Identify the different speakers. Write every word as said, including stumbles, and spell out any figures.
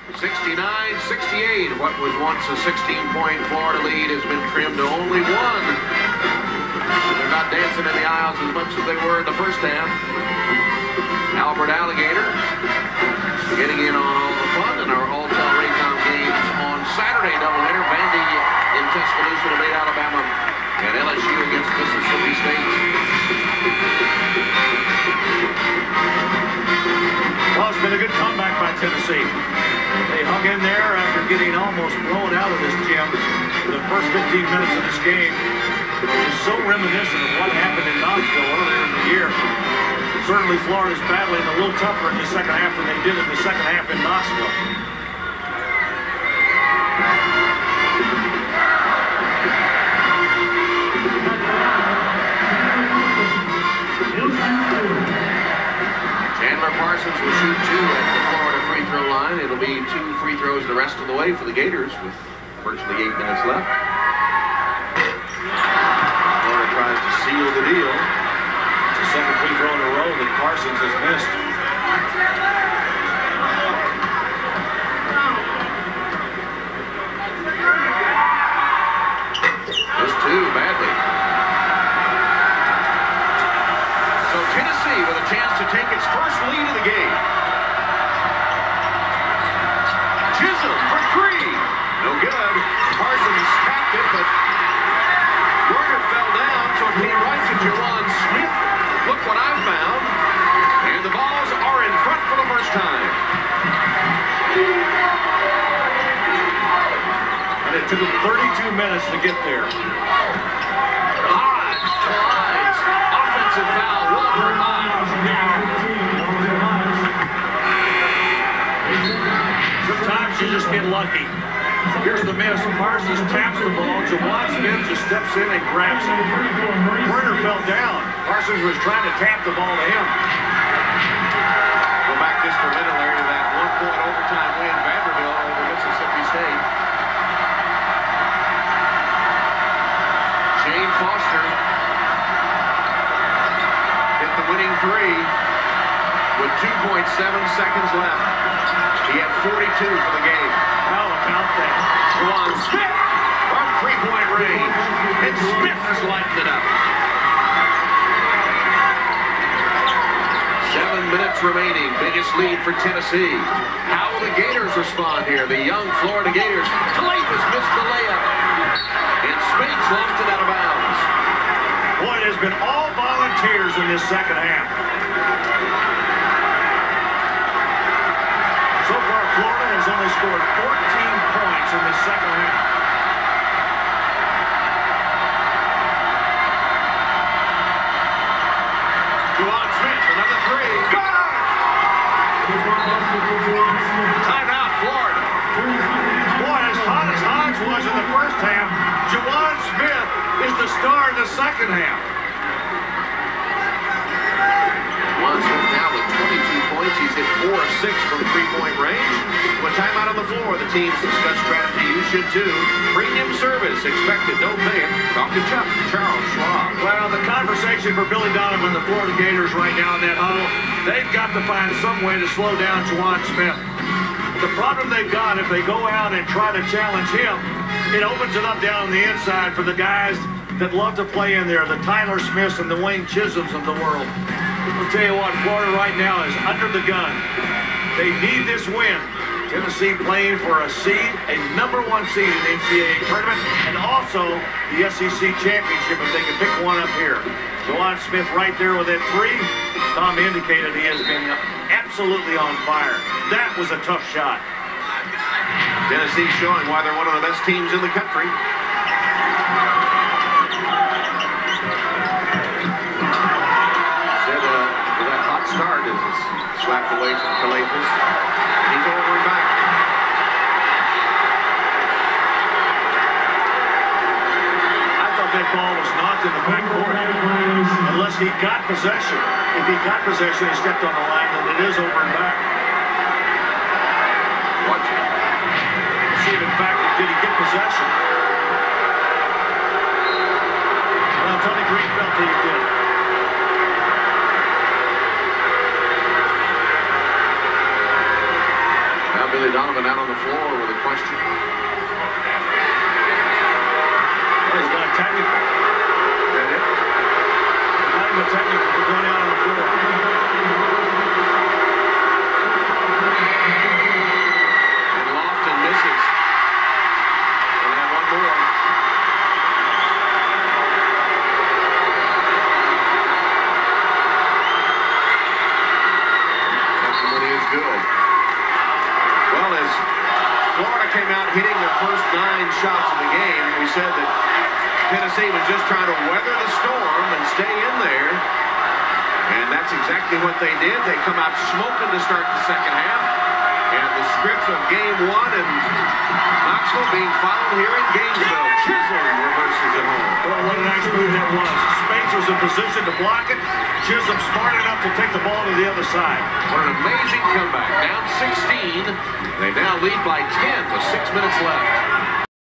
Speaker 1: sixty-nine sixty-eight. What was once a sixteen-point Florida lead has been trimmed to only one. They're not dancing in the aisles as much as they were in the first half. Albert Alligator getting in on all the fun in our All-Tel Raycom games on Saturday. Doubleheader. Vandy in Tuscaloosa to beat Alabama, and L S U against Mississippi State.
Speaker 2: Well, it's been a good comeback by Tennessee. They hung in there after getting almost blown out of this gym. The first fifteen minutes of this game is so reminiscent of what happened in Knoxville earlier in the year. Certainly Florida's battling a little tougher in the second half than they did in the second half in Knoxville.
Speaker 1: Chandler Parsons will shoot two at the Florida free throw line. It'll be two free throws the rest of the way for the Gators with virtually eight minutes left. Florida tries to seal the deal.
Speaker 2: It's the second free throw in a row that Parsons has missed.
Speaker 1: Missed two badly. So Tennessee with a chance to take its first lead of the game. Chisholm for three. No good. Parsons tapped it, but Werner fell down, so it came right to JaJuan Smith. Look what I found. And the Vols are in front for the first time.
Speaker 2: And it took them thirty-two minutes to get there.
Speaker 1: Hodge collides. Offensive foul. Walter Hodge.
Speaker 2: Sometimes you just get lucky. Here's the miss. Parsons taps the ball. JaJuan Smith just steps in and grabs it. Werner fell down. Parsons was trying to tap the ball to him.
Speaker 1: Go back just for a minute, Larry, to that one-point overtime win, Vanderbilt over Mississippi State. Shane Foster hit the winning three with two point seven seconds left. He had forty-two for the game.
Speaker 2: How about that?
Speaker 1: JaJuan Smith from three-point range. And Smith has lightened it up. Seven minutes remaining. Biggest lead for Tennessee. How will the Gators respond here? The young Florida Gators. Calathis missed the layup. And Spates lost it out of bounds.
Speaker 2: Boy, it has been all volunteers in this second half. So far, Florida has only scored fourteen points in the second half.
Speaker 1: JaJuan Smith, another three. Got it! Timeout, Florida.
Speaker 2: Boy, as hot as Hodge was in the first half, JaJuan Smith is the star in the second half.
Speaker 1: JaJuan Smith now with twenty-two points. He's hit four of six from three-point range. With timeout on the floor, the teams discuss strategy. You should too. Premium service expected. Don't pay it. Talk to Chuck, Charles Schwab.
Speaker 2: Well, the conversation for Billy Donovan and the Florida Gators right now in that huddle, they've got to find some way to slow down JaJuan Smith. The problem they've got, if they go out and try to challenge him, it opens it up down on the inside for the guys that love to play in there, the Tyler Smiths and the Wayne Chisholms of the world. I'll tell you what, Florida right now is under the gun. They need this win. Tennessee playing for a seed, a number one seed in the N C double A tournament, and also the S E C championship if they can pick one up here. JaJuan Smith right there with that three. Tom indicated he has been absolutely on fire. That was a tough shot.
Speaker 1: Tennessee showing why they're one of the best teams in the country. Said uh, with that hot start is slapped away from Calathis. He's over and back.
Speaker 2: I thought that ball was knocked in the backcourt. Unless he got possession. If he got possession and stepped on the line, then it is over and back.
Speaker 1: Watch it.
Speaker 2: See if in fact did he get possession. Well, Tony Green felt that he did.
Speaker 1: Billy Donovan out on the floor with a question.
Speaker 2: Well, he's got a technical.
Speaker 1: Is that it?
Speaker 2: Not even a technical for going out on the floor.
Speaker 1: And Lofton misses. We'll have one more. Testimony is good. Well, as Florida came out hitting their first nine shots of the game, we said that Tennessee was just trying to weather the storm and stay in there. And that's exactly what they did. They come out smoking to start the second half. And the script of game one and Knoxville being followed here in Gainesville. Chisholm reverses it home.
Speaker 2: Well, what a nice move that was. Spates was in position to block it. Chisholm smart enough to take the ball to the other side.
Speaker 1: What an amazing comeback. Down sixteen. They now lead by ten with six minutes left.